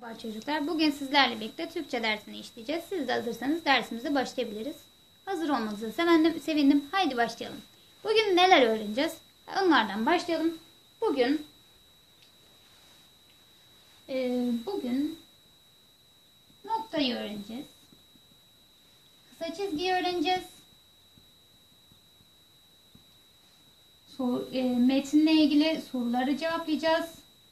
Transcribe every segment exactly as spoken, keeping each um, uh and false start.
Merhaba çocuklar. Bugün sizlerle birlikte Türkçe dersini işleyeceğiz. Siz de hazırsanız dersimize başlayabiliriz. Hazır olmanıza sevindim. sevindim. Haydi başlayalım. Bugün neler öğreneceğiz? Onlardan başlayalım. Bugün e, bugün noktayı öğreneceğiz. Kısa çizgiyi öğreneceğiz. Sor, e, metinle ilgili soruları cevaplayacağız.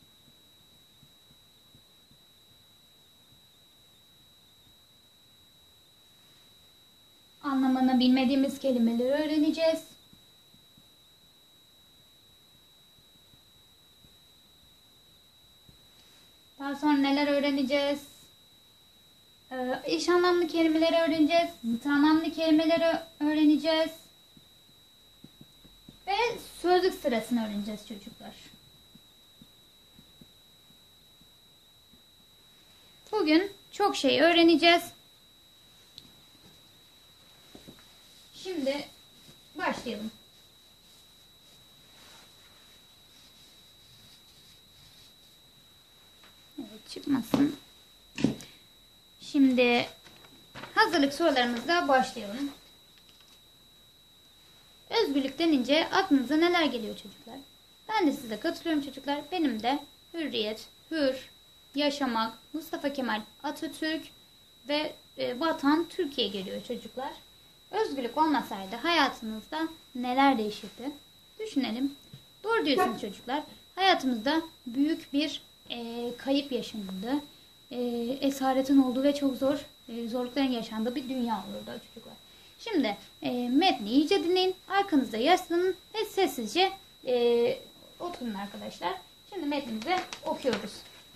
Anlamını bilmediğimiz kelimeleri öğreneceğiz. Daha sonra neler öğreneceğiz? Ee, eş anlamlı kelimeleri öğreneceğiz. Zıt anlamlı kelimeleri öğreneceğiz. Ve sözlük sırasını öğreneceğiz çocuklar. Bugün çok şey öğreneceğiz. Şimdi başlayalım. Evet, çıkmasın. Şimdi hazırlık sorularımızla başlayalım. Özgürlük denince aklınıza neler geliyor çocuklar? Ben de size katılıyorum çocuklar. Benim de hürriyet, hür, yaşamak, Mustafa Kemal Atatürk ve e, vatan Türkiye geliyor çocuklar. Özgürlük olmasaydı hayatımızda neler değişirdi? Düşünelim. Doğru diyorsunuz çocuklar. Hayatımızda büyük bir e, kayıp yaşanırdı. E, esaretin olduğu ve çok zor e, zorlukların yaşandığı bir dünya olurdu çocuklar. Şimdi e, metni iyice dinleyin. Arkanızda yaslanın ve sessizce e, oturun arkadaşlar. Şimdi metnimizi okuyoruz.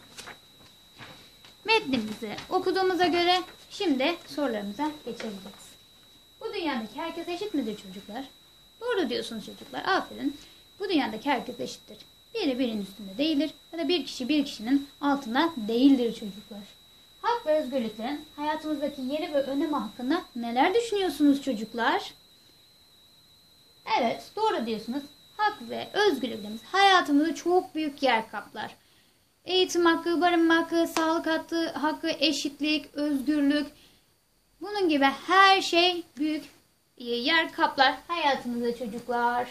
Metnimizi okuduğumuza göre şimdi sorularımıza geçebiliriz. Bu dünyadaki herkes eşit midir çocuklar? Doğru diyorsunuz çocuklar. Aferin. Bu dünyadaki herkes eşittir. Biri birinin üstünde değildir ya da bir kişi bir kişinin altında değildir çocuklar. Hak ve özgürlüklerin hayatımızdaki yeri ve önemi hakkında neler düşünüyorsunuz çocuklar? Evet, doğru diyorsunuz. Hak ve özgürlüklerimiz hayatımızda çok büyük yer kaplar. Eğitim hakkı, barınma hakkı, sağlık hakkı, hakkı, eşitlik, özgürlük. Bunun gibi her şey büyük yer kaplar hayatımızda çocuklar.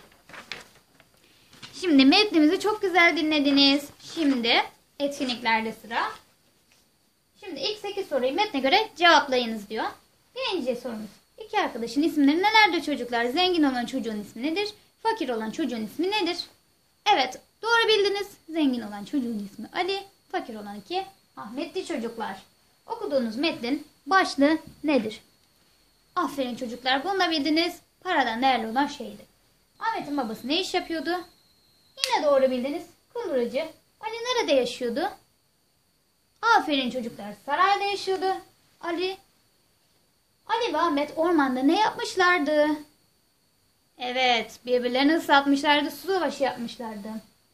Şimdi metnimizi çok güzel dinlediniz. Şimdi etkinliklerde sıra. Şimdi ilk sekiz soruyu metne göre cevaplayınız diyor. Birinci sorumuz. İki arkadaşın isimleri nelerdir çocuklar? Zengin olan çocuğun ismi nedir? Fakir olan çocuğun ismi nedir? Evet, doğru bildiniz. Zengin olan çocuğun ismi Ali, fakir olan iki Ahmet'ti çocuklar. Okuduğunuz metnin başlığı nedir? Aferin çocuklar, bunu da bildiniz. Paradan değerli olan şeydi. Ahmet'in babası ne iş yapıyordu? Yine doğru bildiniz. Kunduracı. Ali nerede yaşıyordu? Aferin çocuklar, sarayda yaşıyordu. Ali Ali ve Ahmet ormanda ne yapmışlardı? Evet, birbirlerini ıslatmışlardı, su savaşı yapmışlardı.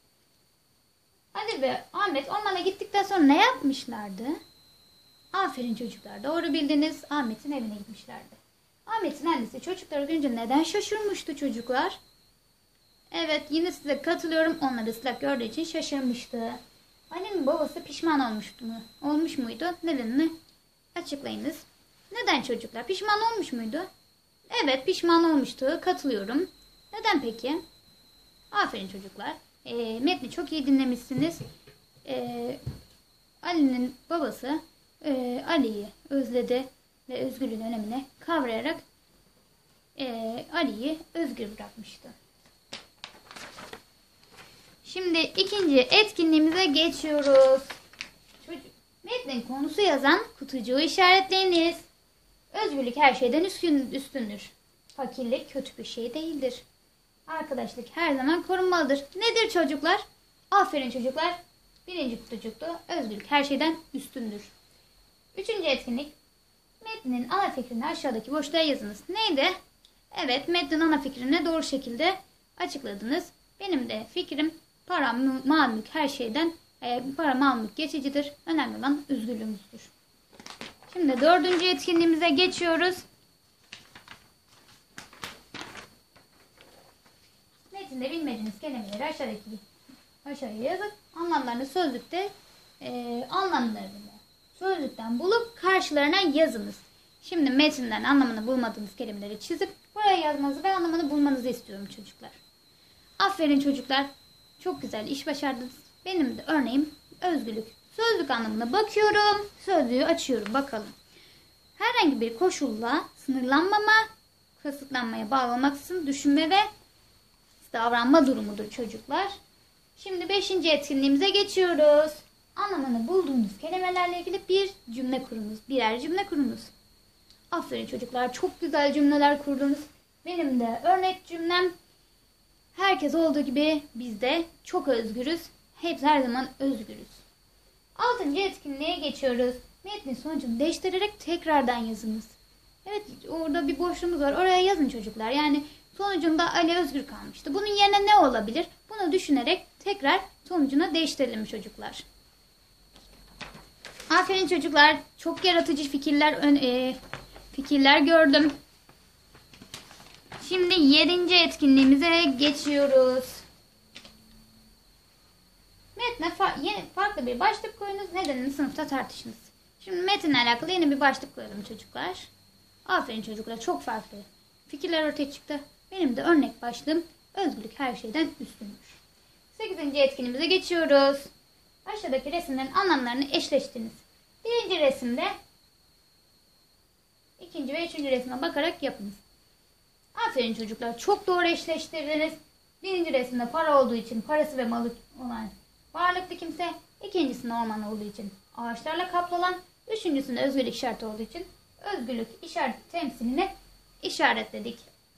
Ali ve Ahmet ormana gittikten sonra ne yapmışlardı? Aferin çocuklar, doğru bildiniz. Ahmet'in evine gitmişlerdi. Ahmet'in annesi çocukları görünce neden şaşırmıştı çocuklar? Evet, yine size katılıyorum. Onları ıslak gördüğü için şaşırmıştı. Ali'nin babası pişman olmuştu mu? Olmuş muydu? Nedenini açıklayınız. Neden çocuklar? Pişman olmuş muydu? Evet, pişman olmuştu. Katılıyorum. Neden peki? Aferin çocuklar. E, metni çok iyi dinlemişsiniz. E, Ali'nin babası e, Ali'yi özledi ve özgürlüğün önemini kavrayarak e, Ali'yi özgür bırakmıştı. Şimdi ikinci etkinliğimize geçiyoruz. Çocuk, metnin konusu yazan kutucuğu işaretleyiniz. Özgürlük her şeyden üstün, üstündür. Fakirlik kötü bir şey değildir. Arkadaşlık her zaman korunmalıdır. Nedir çocuklar? Aferin çocuklar. Birinci kutucuktu. Özgürlük her şeyden üstündür. Üçüncü etkinlik. Metnin ana fikrini aşağıdaki boşluğa yazınız. Neydi? Evet, metnin ana fikrini doğru şekilde açıkladınız. Benim de fikrim para, mal, mülk her şeyden e, para, mal, mülk geçicidir. Önemli olan özgürlüğümüzdür. Şimdi dördüncü etkinliğimize geçiyoruz. Metinde bilmediğiniz kelimeleri aşağıdaki aşağıya yazıp anlamlarını sözlükte e, anlamlarını sözlükten bulup karşılarına yazınız. Şimdi metinden anlamını bulmadığınız kelimeleri çizip buraya yazmanızı ve anlamını bulmanızı istiyorum çocuklar. Aferin çocuklar. Çok güzel iş başardınız. Benim de örneğim özgürlük. Sözlük anlamına bakıyorum. Sözlüğü açıyorum bakalım. Herhangi bir koşulla sınırlanmama, kısıtlanmaya bağlı olmaksızın düşünme ve davranma durumudur çocuklar. Şimdi beşinci etkinliğimize geçiyoruz. Anlamını bulduğunuz kelimelerle ilgili bir cümle kurunuz. Birer cümle kurunuz. Aferin çocuklar. Çok güzel cümleler kurdunuz. Benim de örnek cümlem: herkes olduğu gibi biz de çok özgürüz. Hep her zaman özgürüz. Altıncı etkinliğe geçiyoruz. Metnin sonucunu değiştirerek tekrardan yazınız. Evet, orada bir boşluğumuz var. Oraya yazın çocuklar. Yani sonucunda Ali Özgür kalmıştı. Bunun yerine ne olabilir? Bunu düşünerek tekrar sonucunu değiştirelim çocuklar. Aferin çocuklar. Çok yaratıcı fikirler e, fikirler gördüm. Şimdi yedinci etkinliğimize geçiyoruz. Metne fa yeni, farklı bir başlık koyunuz. Nedenini sınıfta tartışınız. Şimdi metinle alakalı yeni bir başlık koyalım çocuklar. Aferin çocuklar. Çok farklı fikirler ortaya çıktı. Benim de örnek başlığım özgürlük her şeyden üstündür. sekizinci etkinliğimize geçiyoruz. Aşağıdaki resimlerin anlamlarını eşleştiriniz. Birinci resimde ikinci ve üçüncü resme bakarak yapınız. Aferin çocuklar. Çok doğru eşleştirdiniz. Birinci resimde para olduğu için parası ve malı olan varlıklı kimse. İkincisinde orman olduğu için ağaçlarla kaplı olan. Üçüncüsünde özgürlük işareti olduğu için özgürlük işareti temsilini işaretledik.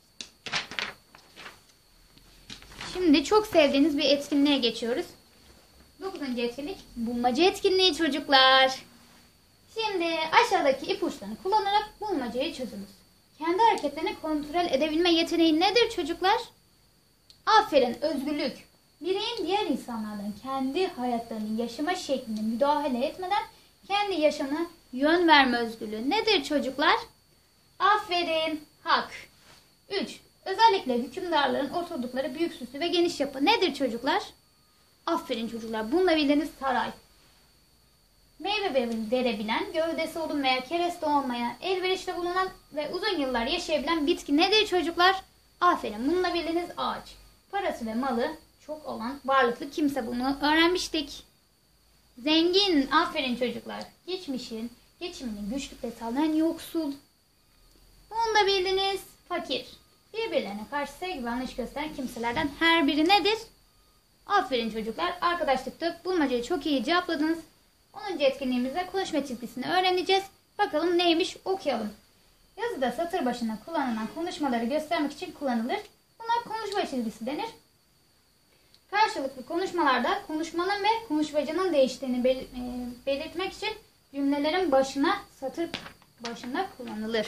Şimdi çok sevdiğiniz bir etkinliğe geçiyoruz. dokuzuncu etkinlik bulmaca etkinliği çocuklar. Şimdi aşağıdaki ipuçlarını kullanarak bulmacayı çözünüz. Kendi hareketlerini kontrol edebilme yeteneği nedir çocuklar? Aferin, özgürlük. Bireyin diğer insanlardan kendi hayatlarının yaşama şekline müdahale etmeden kendi yaşamına yön verme özgürlüğü nedir çocuklar? Aferin, hak. üç. Özellikle hükümdarların oturdukları büyük süslü ve geniş yapı nedir çocuklar? Aferin çocuklar. Bununla bildiğiniz saray. Meyve verebilen, gövdesi odun veya kereste olmayan, elverişte bulunan ve uzun yıllar yaşayabilen bitki nedir çocuklar? Aferin. Bununla bildiğiniz ağaç. Parası ve malı çok olan varlıklı kimse, bunu öğrenmiştik. Zengin. Aferin çocuklar. Geçmişin, geçiminin güçlükle sağlayan yoksul. Bunu da bildiğiniz fakir. Birbirlerine karşı sevgi ve anlayış gösteren kimselerden her biri nedir? Aferin çocuklar. Arkadaşlıkta bulmacayı çok iyi cevapladınız. onuncu etkinliğimizde konuşma çizgisini öğreneceğiz. Bakalım neymiş, okuyalım. Yazıda satır başına kullanılan konuşmaları göstermek için kullanılır. Buna konuşma çizgisi denir. Karşılıklı konuşmalarda konuşmanın ve konuşmacının değiştiğini bel e, belirtmek için cümlelerin başına, satır başında kullanılır.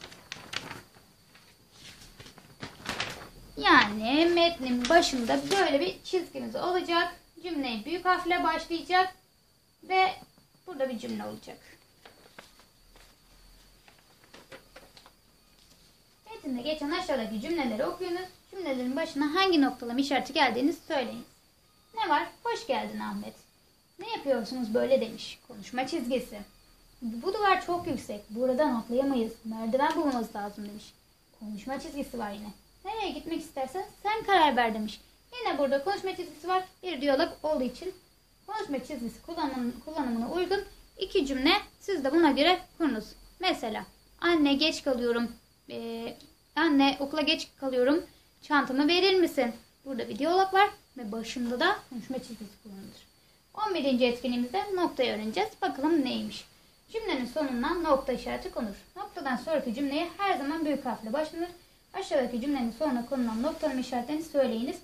Yani metnin başında böyle bir çizgimiz olacak. Cümle büyük harfle başlayacak ve burada bir cümle olacak. Metinde geçen aşağıdaki cümleleri okuyunuz. Cümlelerin başına hangi noktalama işareti geldiğini söyleyin. Ne var? Hoş geldin Ahmet. Ne yapıyorsunuz böyle demiş. Konuşma çizgisi. Bu duvar çok yüksek. Buradan atlayamayız. Merdiven bulmamız lazım demiş. Konuşma çizgisi var yine. Nereye gitmek istersen sen karar ver demiş. Yine burada konuşma çizgisi var. Bir diyalog olduğu için konuşma çizgisi kullanım, kullanımına uygun iki cümle siz de buna göre kurunuz. Mesela anne geç kalıyorum. Ee, anne okula geç kalıyorum. Çantamı verir misin? Burada bir diyalog var ve başında da konuşma çizgisi kullanılır. on birinci etkinliğimizde noktayı öğreneceğiz. Bakalım neymiş? Cümlenin sonuna nokta işareti konur. Noktadan sonraki cümleye her zaman büyük harfle başlanır. Aşağıdaki cümlenin sonuna konulan noktalama işaretlerini söyleyiniz.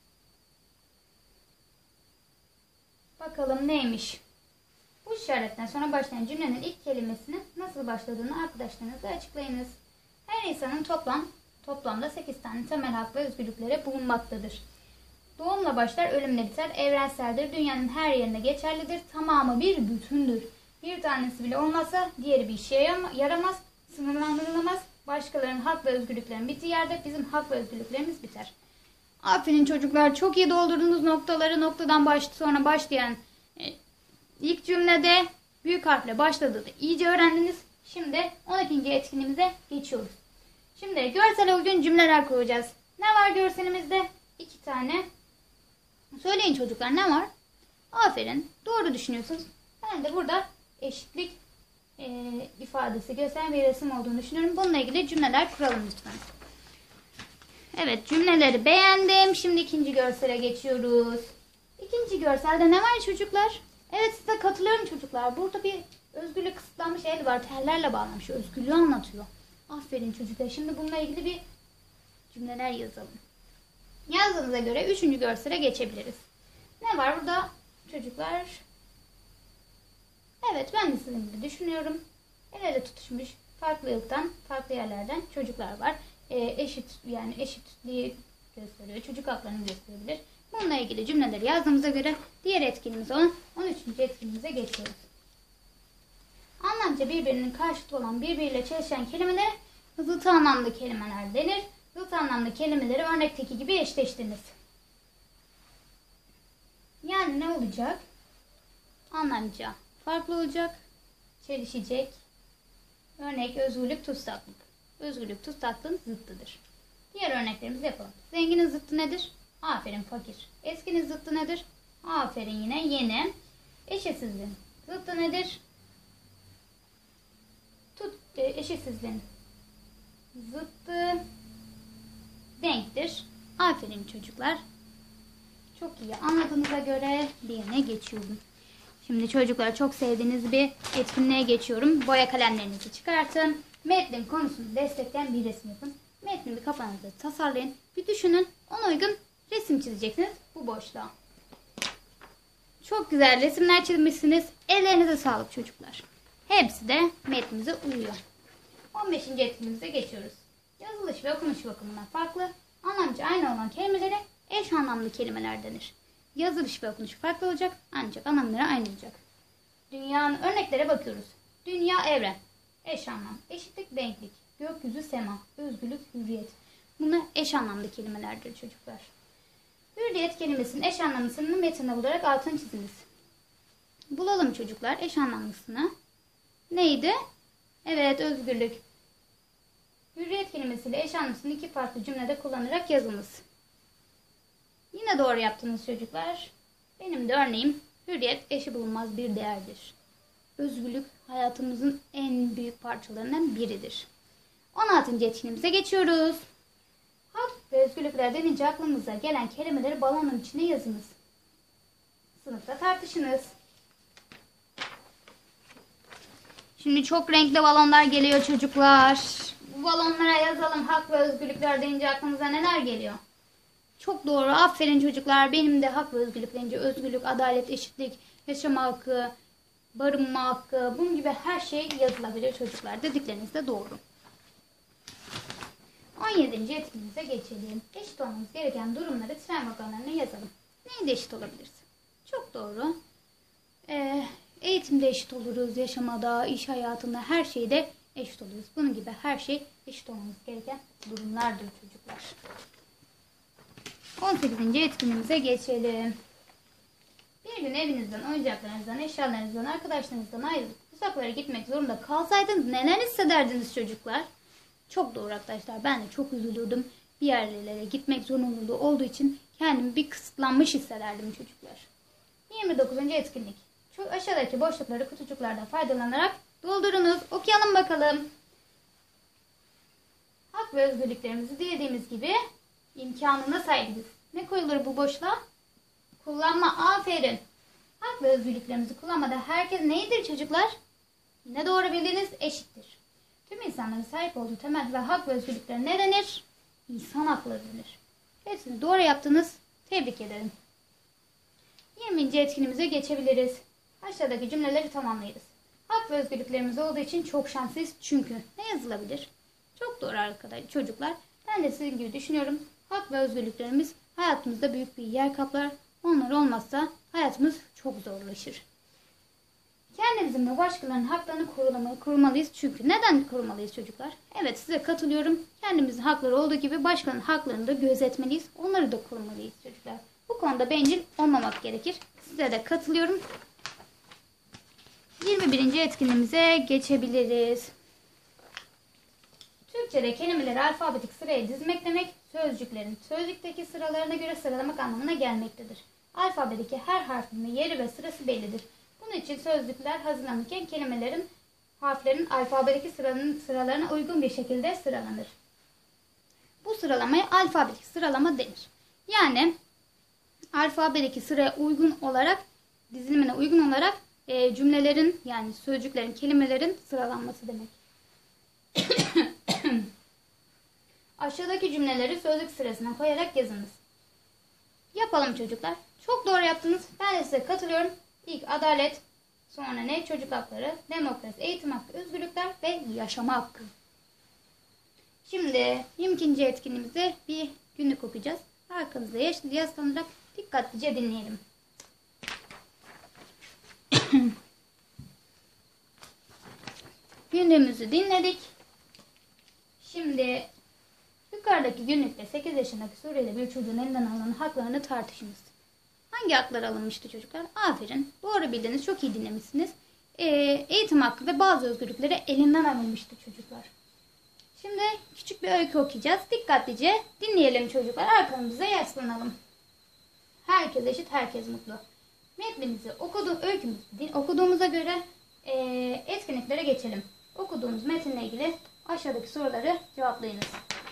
Bakalım neymiş? Bu işaretten sonra başlayan cümlenin ilk kelimesinin nasıl başladığını arkadaşlarınızla açıklayınız. Her insanın toplam toplamda sekiz tane temel hak ve özgürlükleri bulunmaktadır. Doğumla başlar, ölümle biter, evrenseldir, dünyanın her yerine geçerlidir, tamamı bir bütündür. Bir tanesi bile olmazsa diğeri bir işe yaramaz, sınırlandırılamaz. Başkalarının hak ve özgürlüklerinin bittiği yerde bizim hak ve özgürlüklerimiz biter. Aferin çocuklar, çok iyi doldurdunuz noktaları. Noktadan baş, sonra başlayan e, İlk cümlede büyük harfle başladığını iyice öğrendiniz. Şimdi on ikinci etkinliğimize geçiyoruz. Şimdi görsel uygun cümleler kuracağız. Ne var görselimizde? İki tane. Söyleyin çocuklar, ne var? Aferin. Doğru düşünüyorsunuz. Ben de burada eşitlik e, ifadesi gösteren bir resim olduğunu düşünüyorum. Bununla ilgili cümleler kuralım lütfen. Evet, cümleleri beğendim. Şimdi ikinci görsele geçiyoruz. İkinci görselde ne var çocuklar? Evet, size katılıyorum çocuklar. Burada bir özgürlük kısıtlanmış el var. Tellerle bağlamış. Özgürlüğü anlatıyor. Aferin çocuklar. Şimdi bununla ilgili bir cümleler yazalım. Yazdığımıza göre üçüncü görsele geçebiliriz. Ne var burada çocuklar? Evet, ben de sizin gibi düşünüyorum. El ele tutuşmuş farklı ırktan, farklı yerlerden çocuklar var. E, eşit yani eşitliği gösteriyor. Çocuk haklarını gösterebilir. Bununla ilgili cümleleri yazdığımıza göre diğer etkinliğimiz olan on üçüncü etkinliğimize geçiyoruz. Anlamca birbirinin karşıtı olan birbiriyle çelişen kelimelere zıt anlamlı kelimeler denir. Zıt anlamlı kelimeleri örnekteki gibi eşleştiriniz. Yani ne olacak? Anlamca farklı olacak, çelişecek. Örnek özgürlük, tutsaklık. Özgürlük, tutsaklığın zıttıdır. Diğer örneklerimizi yapalım. Zenginin zıttı nedir? Aferin, fakir. Eskinin zıttı nedir? Aferin, yine yeni. Eşitsizliğin zıttı nedir? Tut, e, eşitsizliğin zıttı denktir. Aferin çocuklar. Çok iyi anladığınıza göre diğerine geçiyorum. Şimdi çocuklar, çok sevdiğiniz bir etkinliğe geçiyorum. Boya kalemlerinizi çıkartın. Metnin konusunu destekleyen bir resim yapın. Metni bir kafanızda tasarlayın. Bir düşünün. Ona uygun resim çizeceksiniz bu boşluğa. Çok güzel resimler çizmişsiniz. Ellerinize sağlık çocuklar. Hepsi de metnimize uyuyor. on beşinci etkinliğimize geçiyoruz. Yazılış ve okunuş bakımından farklı, anlamca aynı olan kelimelere eş anlamlı kelimeler denir. Yazılış ve okunuş farklı olacak ancak anlamları aynı olacak. Dünyanın örneklere bakıyoruz. Dünya, evren. Eş anlam, eşitlik, denklik, gökyüzü, sema, özgürlük, hürriyet. Bunlar eş anlamlı kelimelerdir çocuklar. Hürriyet kelimesinin eş anlamlısını metinde bularak altını çiziniz. Bulalım çocuklar eş anlamlısını. Neydi? Evet, özgürlük. Hürriyet kelimesiyle eş anlamlısını iki farklı cümlede kullanarak yazınız. Yine doğru yaptınız çocuklar. Benim de örneğim hürriyet eşi bulunmaz bir değerdir. Özgürlük hayatımızın en büyük parçalarından biridir. on altıncı etkinliğimize geçiyoruz. Hak ve özgürlükler denince aklımıza gelen kelimeleri balonun içine yazınız. Sınıfta tartışınız. Şimdi çok renkli balonlar geliyor çocuklar. Bu balonlara yazalım. Hak ve özgürlükler deyince aklımıza neler geliyor? Çok doğru. Aferin çocuklar. Benim de hak ve özgürlük deyince özgürlük, adalet, eşitlik, yaşama hakkı, barınma hakkı, bunun gibi her şey yazılabilir çocuklar. Dedikleriniz de doğru. on yedinci etkinliğimize geçelim. Eşit olmamız gereken durumları tren vagonlarına yazalım. Neyde eşit olabiliriz? Çok doğru. Ee, eğitimde eşit oluruz, yaşamada, iş hayatında, her şeyde eşit oluruz. Bunun gibi her şey eşit olmamız gereken durumlardır çocuklar. on sekizinci etkinliğimize geçelim. Bir gün evinizden, oyuncaklarınızdan, eşyalarınızdan, arkadaşlarınızdan ayrılıp uzaklara gitmek zorunda kalsaydınız neler hissederdiniz çocuklar? Çok doğru arkadaşlar. Ben de çok üzülürdüm. Bir yerlere gitmek zorunluluğu olduğu için kendimi bir kısıtlanmış hissederdim çocuklar. yirmi dokuzuncu etkinlik. Şu aşağıdaki boşlukları kutucuklardan faydalanarak doldurunuz. Okuyalım bakalım. Hak ve özgürlüklerimizi dilediğimiz gibi imkanına sahibiz. Ne koyulur bu boşluğa? Kullanma. Aferin. Hak ve özgürlüklerimizi kullanmada herkes neydir çocuklar? Ne doğru bildiniz? Eşittir. Tüm insanların sahip olduğu temel ve hak ve özgürlüklerine ne denir? İnsan hakları denir. Hepsini doğru yaptınız. Tebrik ederim. yirminci etkinliğimize geçebiliriz. Aşağıdaki cümleleri tamamlayırız. Hak ve özgürlüklerimiz olduğu için çok şanslıyız çünkü ne yazılabilir? Çok doğru arkadaşlar çocuklar. Ben de sizin gibi düşünüyorum. Hak ve özgürlüklerimiz hayatımızda büyük bir yer kaplar. Onlar olmazsa hayatımız çok zorlaşır. Kendimizin ve başkalarının haklarını korumalıyız. Çünkü neden korumalıyız çocuklar? Evet, size katılıyorum. Kendimizin hakları olduğu gibi başkalarının haklarını da gözetmeliyiz. Onları da korumalıyız çocuklar. Bu konuda bencil olmamak gerekir. Size de katılıyorum. yirmi birinci etkinliğimize geçebiliriz. Türkçe'de kelimeleri alfabetik sıraya dizmek demek, sözcüklerin sözcükteki sıralarına göre sıralamak anlamına gelmektedir. Alfabedeki her harfin yeri ve sırası bellidir. Bunun için sözcükler hazırlanırken kelimelerin, harflerin alfabedeki sıranın, sıralarına uygun bir şekilde sıralanır. Bu sıralamaya alfabetik sıralama denir. Yani alfabedeki sıraya uygun olarak, dizilimine uygun olarak e, cümlelerin, yani sözcüklerin, kelimelerin sıralanması demek. Aşağıdaki cümleleri sözcük sırasına koyarak yazınız. Yapalım çocuklar. Çok doğru yaptınız. Ben de size katılıyorum. İlk adalet, sonra ne? Çocuk hakları, demokrasi, eğitim hakkı, özgürlükler ve yaşama hakkı. Şimdi yirmi ikinci etkinliğimizde bir günlük okuyacağız. Arkanızda yaslanarak dikkatlice dinleyelim. Günlüğümüzü dinledik. Şimdi yukarıdaki günlükte sekiz yaşındaki Suriyeli bir çocuğun elinden alınan haklarını tartışınız. Hangi haklar alınmıştı çocuklar? Aferin. Doğru bildiniz. Çok iyi dinlemişsiniz. Ee, eğitim hakkı ve bazı özgürlükleri elinden alınmıştı çocuklar. Şimdi küçük bir öykü okuyacağız. Dikkatlice dinleyelim çocuklar. Arkamıza yaslanalım. Herkes eşit, herkes mutlu. Metnimizi okudu, öykümüzü okuduğumuza göre e, etkinliklere geçelim. Okuduğumuz metinle ilgili aşağıdaki soruları cevaplayınız.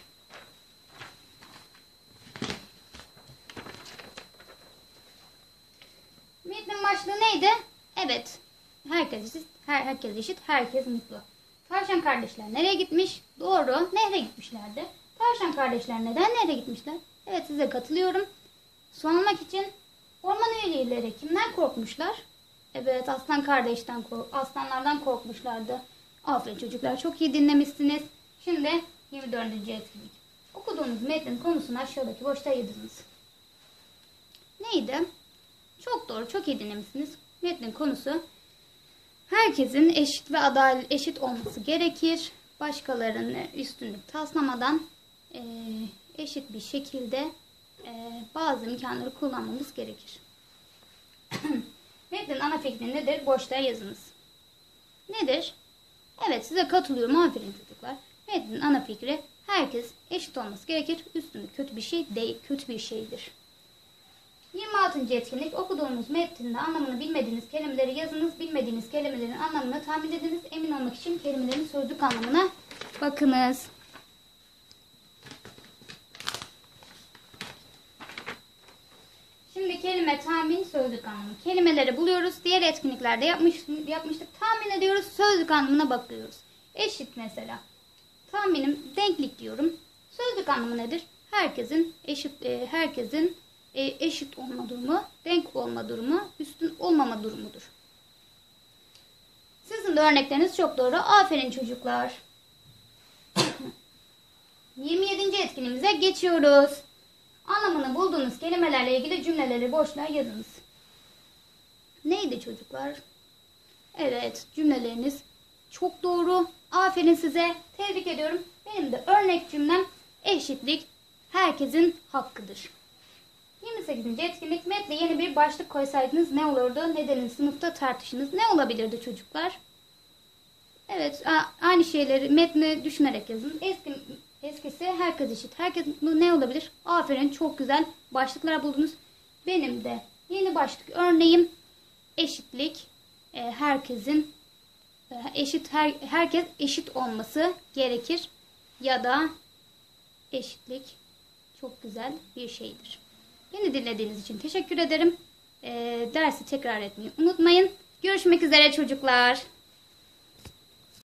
Metnin başlığı neydi? Evet. Herkes eşit, her, herkes eşit, herkes mutlu. Tavşan kardeşler nereye gitmiş? Doğru. Nehre gitmişlerdi. Tavşan kardeşler neden nehre gitmişler? Evet, size katılıyorum. Su almak için. Orman üyeleri kimden korkmuşlar? Evet, aslan kardeşten kork aslanlardan korkmuşlardı. Aferin çocuklar, çok iyi dinlemişsiniz. Şimdi yirmi dördüncü etkinlik. Okuduğunuz metnin konusunu aşağıdaki boşluğa yazınız. Neydi? Çok doğru, çok iyi dinlemişsiniz. Metnin konusu herkesin eşit ve adalet eşit olması gerekir. Başkalarının üstünlük taslamadan e, eşit bir şekilde e, bazı imkanları kullanmamız gerekir. Metnin ana fikri nedir? Boşluğa yazınız. Nedir? Evet, size katılıyorum. Aferin çocuklar. Metnin ana fikri herkes eşit olması gerekir. Üstünlük kötü bir şey değil, kötü bir şeydir. yirmi altıncı etkinlik. Okuduğunuz metninde anlamını bilmediğiniz kelimeleri yazınız. Bilmediğiniz kelimelerin anlamını tahmin ediniz. Emin olmak için kelimelerin sözlük anlamına bakınız. Şimdi kelime, tahmin, sözlük anlamı. Kelimeleri buluyoruz. Diğer etkinliklerde yapmış, yapmıştık. Tahmin ediyoruz. Sözlük anlamına bakıyoruz. Eşit mesela. Tahminim denklik diyorum. Sözlük anlamı nedir? Herkesin eşit, e, herkesin e, eşit olma durumu, denk olma durumu, üstün olmama durumudur. Sizin de örnekleriniz çok doğru. Aferin çocuklar. yirmi yedinci etkinliğimize geçiyoruz. Anlamını bulduğunuz kelimelerle ilgili cümleleri boşluğa yazınız. Neydi çocuklar? Evet, cümleleriniz çok doğru. Aferin size. Tebrik ediyorum. Benim de örnek cümlem eşitlik herkesin hakkıdır. yirmi sekizinci etkinlik. Metne yeni bir başlık koysaydınız ne olurdu? Nedenini sınıfta tartışınız. Ne olabilirdi çocuklar? Evet, aynı şeyleri metni düşünerek yazın. Eski, eskisi herkes eşit. Herkes ne olabilir? Aferin, çok güzel başlıklar buldunuz. Benim de yeni başlık örneğim eşitlik. E, herkesin e, eşit her, herkes eşit olması gerekir ya da eşitlik çok güzel bir şeydir. Beni dinlediğiniz için teşekkür ederim. E, dersi tekrar etmeyi unutmayın. Görüşmek üzere çocuklar.